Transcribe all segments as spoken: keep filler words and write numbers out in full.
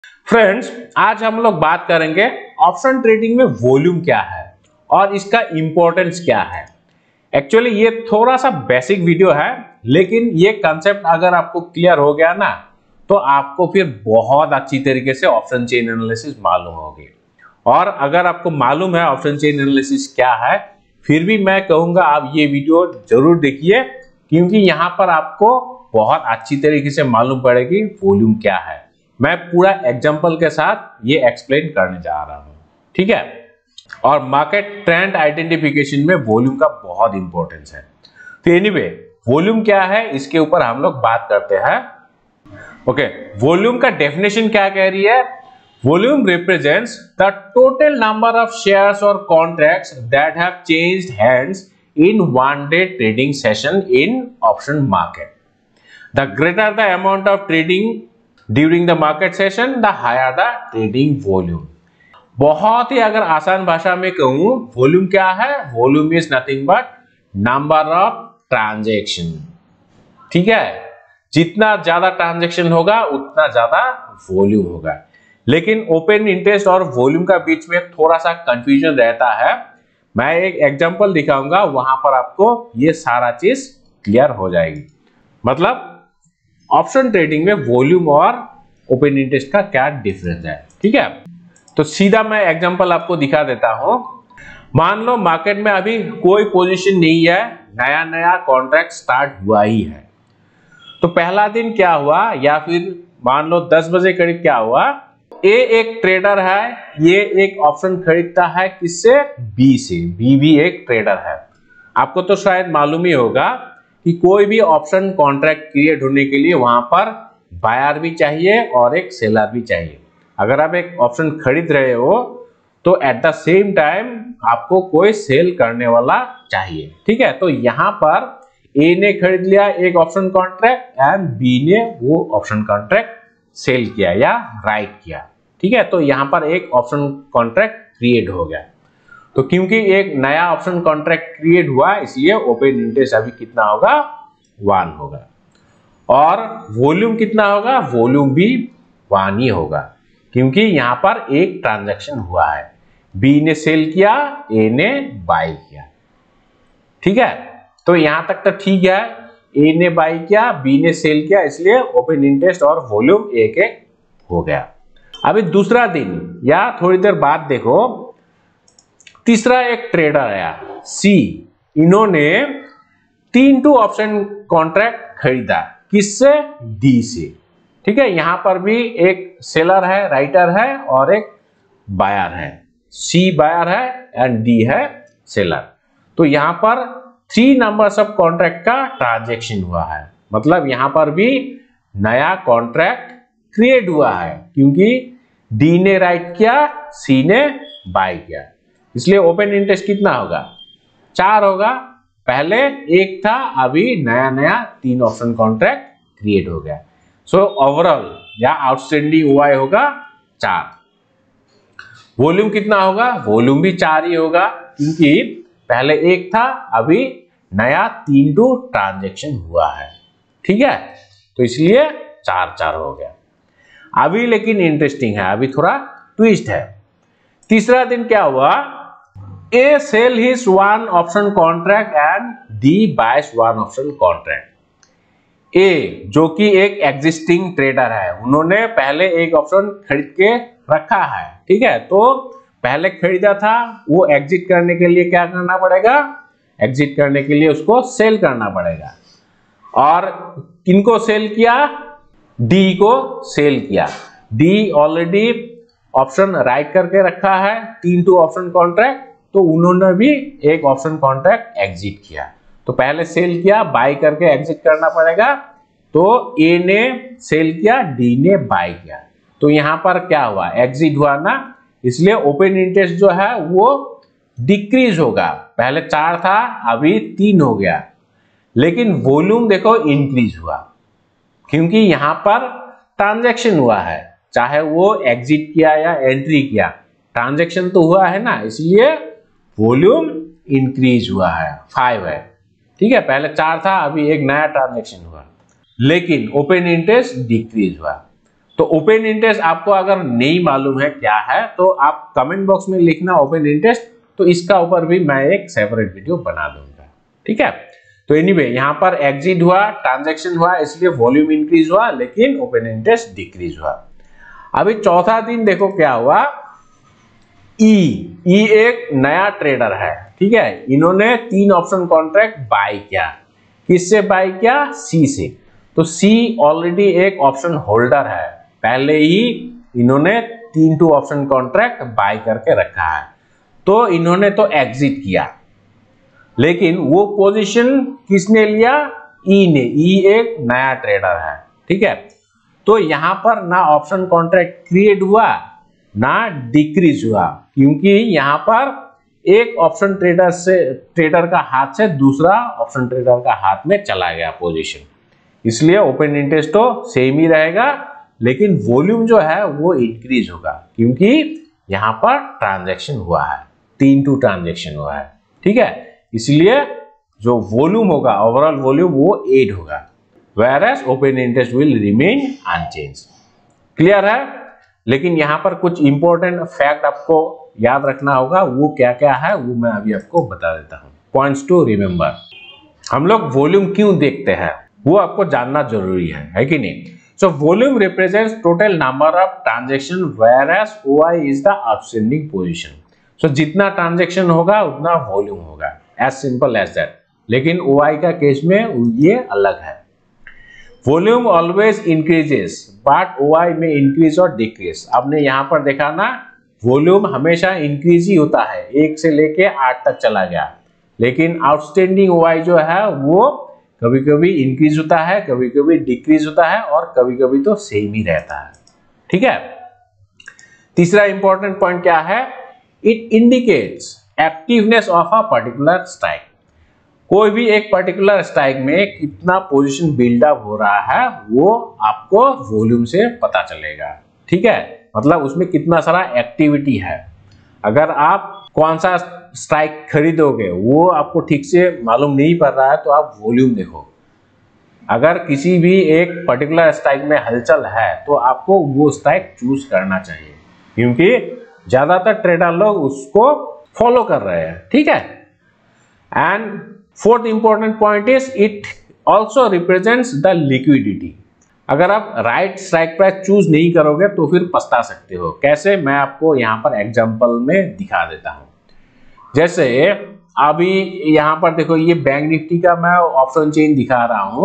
Friends, आज हम लोग बात करेंगे ऑप्शन ट्रेडिंग में वॉल्यूम क्या है और इसका इंपॉर्टेंस क्या है। एक्चुअली ये थोड़ा सा बेसिक वीडियो है, लेकिन ये कंसेप्ट अगर आपको क्लियर हो गया ना तो आपको फिर बहुत अच्छी तरीके से ऑप्शन चेन एनालिसिस मालूम होगी। और अगर आपको मालूम है ऑप्शन चेन एनालिसिस क्या है, फिर भी मैं कहूंगा आप ये वीडियो जरूर देखिए, क्योंकि यहाँ पर आपको बहुत अच्छी तरीके से मालूम पड़ेगी वॉल्यूम क्या है। मैं पूरा एग्जांपल के साथ ये एक्सप्लेन करने जा रहा हूं, ठीक है। और मार्केट ट्रेंड आइडेंटिफिकेशन में वॉल्यूम का बहुत इंपॉर्टेंस है। तो एनीवे, वॉल्यूम क्या है इसके ऊपर हम लोग बात करते हैं। ओके, वॉल्यूम का डेफिनेशन क्या कह रही है? Volume represents the total number of shares और contracts that have changed hands in one day trading session in option market. The greater the amount of trading during the market session, the higher the trading volume. बहुत ही अगर आसान भाषा में कहूं, volume क्या है? Volume is nothing but number of transaction, ठीक है। जितना ज्यादा ट्रांजैक्शन होगा उतना ज्यादा वॉल्यूम होगा। लेकिन ओपन इंटरेस्ट और वॉल्यूम का बीच में थोड़ा सा कंफ्यूजन रहता है। मैं एक एग्जांपल दिखाऊंगा, वहां पर आपको ये सारा चीज क्लियर हो जाएगी। मतलब ऑप्शन ट्रेडिंग में वॉल्यूम और ओपन इंटरेस्ट का क्या डिफरेंस है, ठीक है। तो सीधा मैं एग्जांपल आपको दिखा देता हूं। मान लो मार्केट में अभी कोई पोजीशन नहीं है, नया नया कॉन्ट्रैक्ट स्टार्ट हुआ ही है। तो पहला दिन क्या हुआ, या फिर मान लो दस बजे करीब क्या हुआ, ए एक ट्रेडर है, ये एक ऑप्शन खरीदता है किससे? बी से। बी भी एक ट्रेडर है। आपको तो शायद मालूम ही होगा कि कोई भी ऑप्शन कॉन्ट्रैक्ट क्रिएट होने के लिए वहां पर बायर भी चाहिए और एक सेलर भी चाहिए। अगर आप एक ऑप्शन खरीद रहे हो तो एट द सेम टाइम आपको कोई सेल करने वाला चाहिए, ठीक है। तो यहां पर ए ने खरीद लिया एक ऑप्शन कॉन्ट्रैक्ट एंड बी ने वो ऑप्शन कॉन्ट्रैक्ट सेल किया या राइट किया, ठीक है। तो यहां पर एक ऑप्शन कॉन्ट्रैक्ट क्रिएट हो गया। तो क्योंकि एक नया ऑप्शन कॉन्ट्रैक्ट क्रिएट हुआ, इसलिए ओपन इंटरेस्ट अभी कितना होगा? वन होगा। और वॉल्यूम कितना होगा? वॉल्यूम भी वन ही होगा, क्योंकि यहां पर एक ट्रांजैक्शन हुआ है। बी ने सेल किया, ए ने बाय किया, ठीक है। तो यहां तक तो ठीक है, ए ने बाय किया, बी ने सेल किया, इसलिए ओपन इंटरेस्ट और वॉल्यूम एक एक हो गया। अभी दूसरा दिन या थोड़ी देर बाद देखो, तीसरा एक ट्रेडर आया सी, इन्होंने तीन टू ऑप्शन कॉन्ट्रैक्ट खरीदा किससे? डी से, ठीक है। यहां पर भी एक सेलर है, राइटर है और एक बायर है। सी बायर है एंड डी है सेलर। तो यहां पर थ्री नंबर्स ऑफ कॉन्ट्रैक्ट का ट्रांजैक्शन हुआ है। मतलब यहां पर भी नया कॉन्ट्रैक्ट क्रिएट हुआ है, क्योंकि डी ने राइट किया, सी ने बाय किया, इसलिए ओपन इंटरेस्ट कितना होगा? चार होगा। पहले एक था, अभी नया नया तीन ऑप्शन कॉन्ट्रैक्ट क्रिएट हो गया। सो ओवरऑल या आउटस्टैंडिंग ओआई होगा चार। वॉल्यूम कितना होगा? वॉल्यूम भी चार ही होगा, क्योंकि पहले एक था, अभी नया तीन टू ट्रांजैक्शन हुआ है, ठीक है। तो इसलिए चार चार हो गया। अभी लेकिन इंटरेस्टिंग है, अभी थोड़ा ट्विस्ट है। तीसरा दिन क्या हुआ? A sell his one option contract and D buys one option contract. A जो कि एक एग्जिस्टिंग ट्रेडर है, उन्होंने पहले एक ऑप्शन खरीद के रखा है, ठीक है। तो पहले खरीदा था, वो एग्जिट करने के लिए क्या करना पड़ेगा? एग्जिट करने के लिए उसको सेल करना पड़ेगा। और किनको सेल किया? डी को सेल किया। डी ऑलरेडी ऑप्शन राइट करके रखा है, तीन टू ऑप्शन कॉन्ट्रैक्ट, तो उन्होंने भी एक ऑप्शन कॉन्ट्रैक्ट एग्जिट किया। तो पहले सेल किया, बाय करके एग्जिट करना पड़ेगा। तो ए ने सेल किया, डी ने बाय किया। तो यहां पर क्या हुआ? एग्जिट हुआ ना, इसलिए ओपन इंटरेस्ट जो है वो डिक्रीज होगा। पहले चार था, अभी तीन हो गया। लेकिन वॉल्यूम देखो इंक्रीज हुआ, क्योंकि यहां पर ट्रांजैक्शन हुआ है, चाहे वो एग्जिट किया या एंट्री किया, ट्रांजैक्शन तो हुआ है ना, इसलिए वॉल्यूम इंक्रीज हुआ है, फाइव है, ठीक है। पहले चार था, अभी एक नया ट्रांजैक्शन हुआ। लेकिन ओपन इंटरेस्ट डिक्रीज हुआ। तो ओपन इंटरेस्ट आपको अगर नहीं मालूम है क्या है तो आप कमेंट बॉक्स में लिखना ओपन इंटरेस्ट, तो इसका ऊपर भी मैं एक सेपरेट वीडियो बना दूंगा, ठीक है। तो एनीवे यहाँ पर एग्जिट हुआ, ट्रांजैक्शन हुआ, इसलिए वॉल्यूम इंक्रीज हुआ लेकिन ओपन इंटरेस्ट डिक्रीज हुआ। अभी चौथा दिन देखो क्या हुआ, ई ई एक नया ट्रेडर है, ठीक है। इन्होंने तीन ऑप्शन कॉन्ट्रैक्ट बाय किया। किससे बाय किया? सी से। तो सी ऑलरेडी एक ऑप्शन होल्डर है, पहले ही इन्होंने तीन टू ऑप्शन कॉन्ट्रैक्ट बाय करके रखा है, तो इन्होंने तो एग्जिट किया, लेकिन वो पोजीशन किसने लिया? ई ने। ई एक नया ट्रेडर है, ठीक है। तो यहां पर ना ऑप्शन कॉन्ट्रैक्ट क्रिएट हुआ ना डिक्रीज हुआ, क्योंकि यहां पर एक ऑप्शन ट्रेडर से ट्रेडर का हाथ से दूसरा ऑप्शन ट्रेडर का हाथ में चला गया पोजीशन, इसलिए ओपन इंटरेस्ट तो सेम ही रहेगा, लेकिन वॉल्यूम जो है वो इंक्रीज होगा, क्योंकि यहां पर ट्रांजैक्शन हुआ है, तीन टू ट्रांजैक्शन हुआ है, ठीक है। इसलिए जो वॉल्यूम होगा, ओवरऑल वॉल्यूम वो एड होगा, whereas open interest will remain unchange. Clear है? लेकिन यहां पर कुछ इंपॉर्टेंट फैक्ट आपको याद रखना होगा, वो क्या क्या है वो मैं अभी आपको बता देता हूं। Points to remember. हम लोग वॉल्यूम क्यों देखते हैं वो आपको जानना जरूरी है, है कि नहीं? So volume represents total number of transaction, whereas O I is the outstanding position. So जितना ट्रांजैक्शन होगा उतना वॉल्यूम होगा, एज सिंपल एज दैट। लेकिन O I का केस में ये अलग है। Volume always increases but O I में इंक्रीज और डिक्रीज। आपने यहाँ पर देखा ना, वॉल्यूम हमेशा इंक्रीज ही होता है, एक से लेके आठ तक चला गया, लेकिन आउटस्टैंडिंग O I जो है वो कभी कभी इंक्रीज होता है, कभी कभी डिक्रीज होता है, और कभी कभी तो सेम ही रहता है, ठीक है। तीसरा इंपॉर्टेंट पॉइंट क्या है? It indicates activeness of a particular strike. कोई भी एक पर्टिकुलर स्ट्राइक में कितना पोजीशन बिल्डअप हो रहा है वो आपको वॉल्यूम से पता चलेगा, ठीक है। मतलब उसमें कितना सारा एक्टिविटी है। अगर आप कौन सा स्ट्राइक खरीदोगे वो आपको ठीक से मालूम नहीं पड़ रहा है तो आप वॉल्यूम देखो। अगर किसी भी एक पर्टिकुलर स्ट्राइक में हलचल है तो आपको वो स्ट्राइक चूज करना चाहिए, क्योंकि ज्यादातर ट्रेडर लोग उसको फॉलो कर रहे हैं, ठीक है। And fourth important point is it also represents the liquidity. अगर आप राइट स्ट्राइक प्राइस चूज नहीं करोगे तो फिर पछता सकते हो। कैसे? मैं आपको यहाँ पर एग्जांपल में दिखा देता हूँ। जैसे अभी यहाँ पर देखो, ये बैंक निफ्टी का मैं ऑप्शन चेन दिखा रहा हूँ।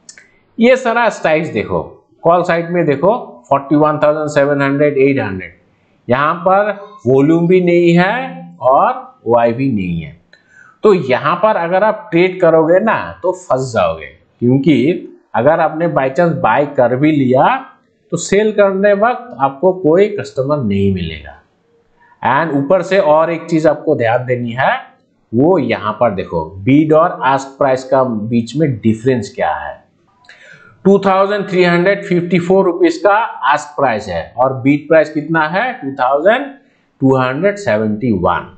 ये सारा स्ट्राइक्स देखो, कॉल साइड में देखो forty one thousand seven hundred, eight hundred, यहाँ पर वॉल्यूम भी नहीं है और O I भी नहीं है। तो यहाँ पर अगर आप ट्रेड करोगे ना तो फंस जाओगे, क्योंकि अगर आपने बाय चांस बाय कर भी लिया तो सेल करने वक्त आपको कोई कस्टमर नहीं मिलेगा। एंड ऊपर से और एक चीज आपको ध्यान देनी है, वो यहाँ पर देखो बीड और आस्क प्राइस का बीच में डिफरेंस क्या है। Two thousand three hundred fifty four rupees का आस्क प्राइस है और बीड प्राइस कितना है? Two thousand two hundred seventy one,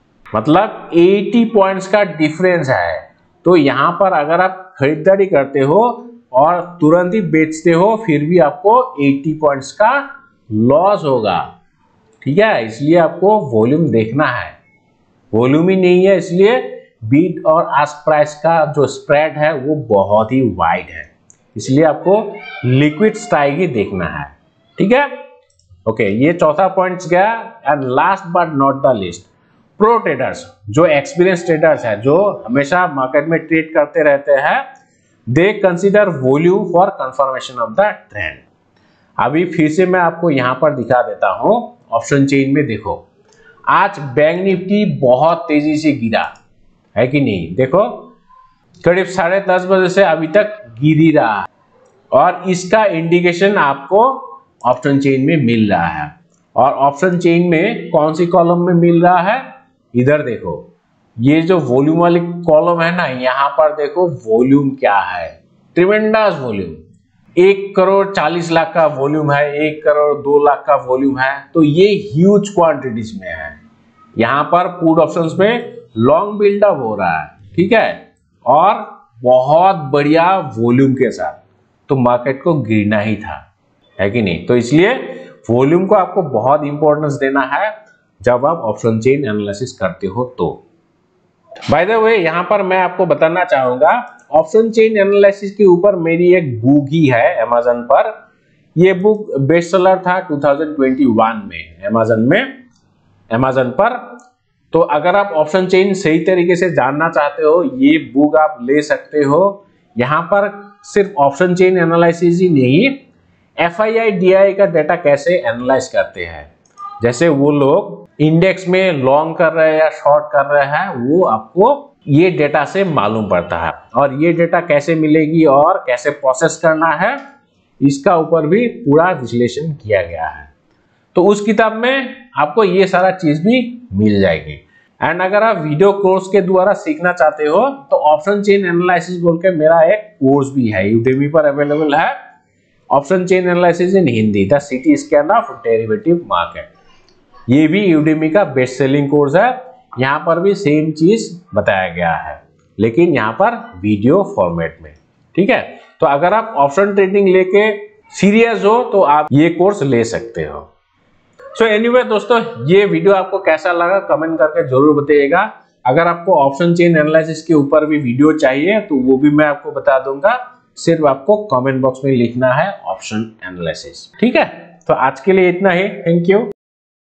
मतलब अस्सी पॉइंट्स का डिफरेंस है। तो यहाँ पर अगर आप खरीदारी करते हो और तुरंत ही बेचते हो फिर भी आपको अस्सी पॉइंट्स का लॉस होगा, ठीक है। इसलिए आपको वॉल्यूम देखना है, वॉल्यूम ही नहीं है, इसलिए बीड और आस्क प्राइस का जो स्प्रेड है वो बहुत ही वाइड है, इसलिए आपको लिक्विड स्ट्राइक ही देखना है, ठीक है। ओके, ये चौथा पॉइंट गया। And last but not the list, pro traders, जो एक्सपीरियंस ट्रेडर्स है, जो हमेशा मार्केट में ट्रेड करते रहते हैं, they consider volume for confirmation of the trend. अभी फिर से मैं आपको यहां पर दिखा देता हूं। ऑप्शन चेन में देखो, आज बैंक निफ्टी बहुत तेजी से गिरा है कि नहीं? देखो करीब साढ़े दस बजे से अभी तक गिर ही रहा है, और इसका इंडिकेशन आपको ऑप्शन चेन में मिल रहा है। और ऑप्शन चेन में कौन सी कॉलम में मिल रहा है? इधर देखो, ये जो वॉल्यूम वाली कॉलम है ना, यहाँ पर देखो वॉल्यूम क्या है, ट्रिमेंडस वॉल्यूम। एक करोड़ चालीस लाख का वॉल्यूम है, एक करोड़ दो लाख का वॉल्यूम है, तो ये ह्यूज क्वांटिटीज में है। यहाँ पर पुट ऑप्शंस में लॉन्ग बिल्डअप हो रहा है, ठीक है, और बहुत बढ़िया वॉल्यूम के साथ, तो मार्केट को गिरना ही था। है कि नहीं। तो इसलिए वॉल्यूम को आपको बहुत इंपॉर्टेंस देना है जब आप ऑप्शन चेन एनालिसिस करते हो। तो बाय द वे यहाँ पर मैं आपको बताना चाहूंगा, ऑप्शन चेन एनालिसिस के ऊपर मेरी एक बुक ही है अमेज़न पर। ये बुक बेस्ट सेलर था दो हज़ार इक्कीस में अमेज़न में अमेज़न पर। तो अगर आप ऑप्शन चेन सही तरीके से जानना चाहते हो, ये बुक आप ले सकते हो। यहाँ पर सिर्फ ऑप्शन चेन एनालिसिस ही नहीं, F I I D I का डाटा कैसे एनालाइज करते हैं, जैसे वो लोग इंडेक्स में लॉन्ग कर रहे हैं या शॉर्ट कर रहे हैं, वो आपको ये डेटा से मालूम पड़ता है। और ये डेटा कैसे मिलेगी और कैसे प्रोसेस करना है, इसका ऊपर भी पूरा विश्लेषण किया गया है। तो उस किताब में आपको ये सारा चीज भी मिल जाएगी। एंड अगर आप वीडियो कोर्स के द्वारा सीखना चाहते हो तो ऑप्शन चेन एनालिसिस बोल के मेरा एक कोर्स भी है, यूडेमी पर अवेलेबल है, option chain analysis in Hindi, the city scan of derivative market. ये भी यूडेमी का बेस्ट सेलिंग कोर्स है। यहाँ पर भी सेम चीज बताया गया है, लेकिन यहाँ पर वीडियो फॉर्मेट में। ठीक है, तो अगर आप ऑप्शन ट्रेडिंग लेके सीरियस हो तो आप ये कोर्स ले सकते हो। सो so एनीवे anyway, दोस्तों, ये वीडियो आपको कैसा लगा कमेंट करके जरूर बताइएगा। अगर आपको ऑप्शन चेन एनालिसिस के ऊपर भी वीडियो चाहिए तो वो भी मैं आपको बता दूंगा, सिर्फ आपको कमेंट बॉक्स में लिखना है ऑप्शन एनालिसिस। ठीक है, तो आज के लिए इतना ही। Thank you.